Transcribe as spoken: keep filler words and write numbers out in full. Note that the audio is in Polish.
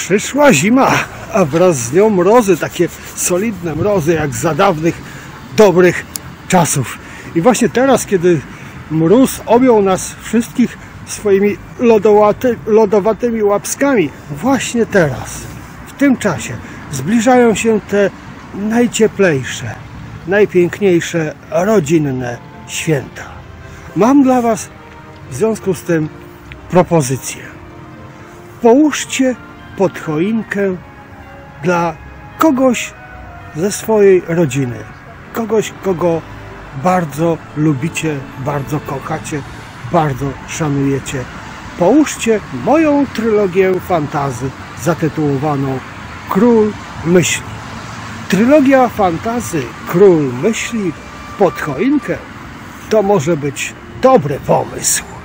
Przyszła zima, a wraz z nią mrozy, takie solidne mrozy jak za dawnych, dobrych czasów. I właśnie teraz, kiedy mróz objął nas wszystkich swoimi lodowaty, lodowatymi łapskami, właśnie teraz, w tym czasie zbliżają się te najcieplejsze, najpiękniejsze rodzinne święta. Mam dla Was w związku z tym propozycję. Połóżcie pod choinkę dla kogoś ze swojej rodziny, kogoś, kogo bardzo lubicie, bardzo kochacie, bardzo szanujecie. Połóżcie moją trylogię fantasy zatytułowaną Król Myśli. Trylogia fantasy Król Myśli pod choinkę to może być dobry pomysł.